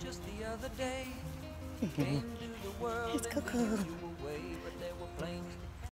just the other day. Came to the world It's and Coco. gave you away, but there were flames